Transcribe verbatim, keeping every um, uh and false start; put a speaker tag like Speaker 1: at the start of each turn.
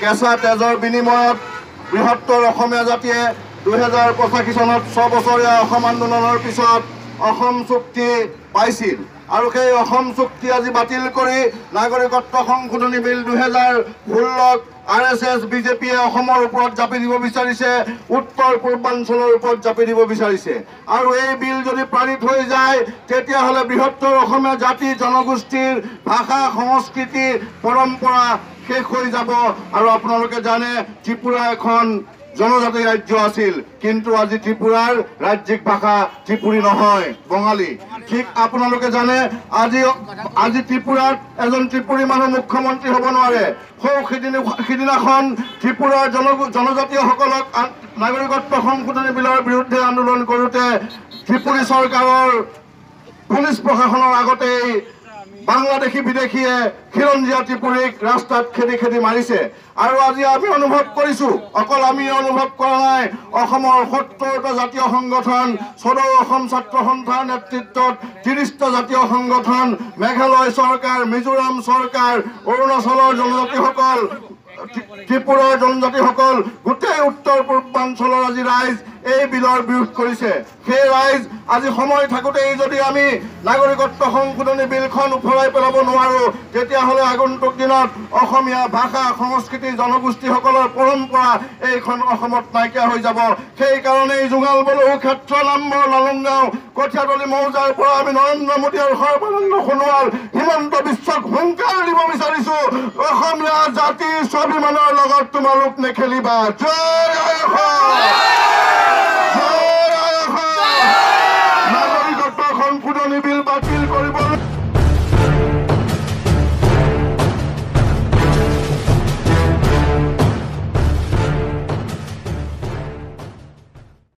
Speaker 1: কেঁচা তেজৰ বিনিময়ত বৃহত্তৰ অসমীয়া জাতিয়ে দুহেজাৰ পঁচাশী চনত ছবছৰীয়া অসম আন্দোলনৰ পিছত অসম চুক্তি পাইছিল আৰু সেই অসম চুক্তি আজি বাতিল কৰি নাগৰিকত্ব সংশোধনী বিল দুহেজাৰ ষোল্লক আৰ এছ এছ বিজেপিয়ে অসমৰ ওপৰত জাপি দিব বিচাৰিছে, উত্তৰ পূৰ্বাঞ্চলৰ ওপৰত জাপি দিব বিচাৰিছে। আৰু এই বিল যদি পাৰিত হৈ যায় তেতিয়াহ'লে বৃহত্তৰ অসমীয়া জাতি জনগোষ্ঠীৰ ভাষা সংস্কৃতি পৰম্পৰা শেষ হৈ যাব। আৰু আপোনালোকে জানে ত্ৰিপুৰা এখন জনজাতি ৰাজ্য আছিল, কিন্তু আজি ত্ৰিপুৰাৰ ৰাজ্যিক ভাষা ত্ৰিপুৰী নহয়, বঙালী। ঠিক আপোনালোকে জানে আজি আজি ত্ৰিপুৰাত এজন ত্ৰিপুৰী মানুহ মুখ্যমন্ত্ৰী হ'ব নোৱাৰে। সৌ সিদিনা সিদিনাখন ত্ৰিপুৰাৰ জন জনজাতীয়সকলক নাগৰিকত্ব সংশোধনী বিলৰ বিৰুদ্ধে আন্দোলন কৰোঁতে ত্ৰিপুৰী চৰকাৰৰ পুলিচ প্ৰশাসনৰ আগতেই বাংলাদেশী বিদেশীয়ে খিৰঞ্জীয়া ত্ৰিপুৰীক ৰাস্তাত খেদি খেদি মাৰিছে। আৰু আজি আমি অনুভৱ কৰিছোঁ, অকল আমি অনুভৱ কৰা নাই, অসমৰ সত্তৰটা জাতীয় সংগঠন, চৌধ অসম ছাত্ৰ সন্থাৰ নেতৃত্বত ত্ৰিশটা জাতীয় সংগঠন, মেঘালয় চৰকাৰ, মিজোৰাম চৰকাৰ, অৰুণাচলৰ জনজাতিসকল, ত্ৰিপুৰাৰ জনজাতিসকল, গোটেই উত্তৰ পূৰ্বাঞ্চলৰ আজি ৰাইজ এই বিলৰ বিৰোধ কৰিছে। সেই ৰাইজ আজি সময় থাকোঁতেই যদি আমি নাগৰিকত্ব সংশোধনী বিলখন উফৰাই পেলাব নোৱাৰোঁ তেতিয়াহ'লে আগন্তুক দিনত অসমীয়া ভাষা সংস্কৃতি জনগোষ্ঠীসকলৰ পৰম্পৰা এইখন অসমত নাইকিয়া হৈ যাব। সেইকাৰণেই জোঙাল বলহু ক্ষেত্ৰ নামবৰ লালুংগাঁও কঠীয়াতলী মৌজাৰ পৰা আমি নৰেন্দ্ৰ মোদী আৰু সৰ্বানন্দ সোণোৱাল হিমন্ত বিশ্বক হুংকাৰ দিব বিচাৰিছোঁ, অসমীয়া জাতিৰ স্বাভিমানৰ লগত তোমালোক নেখেলিবা। জয় অসম।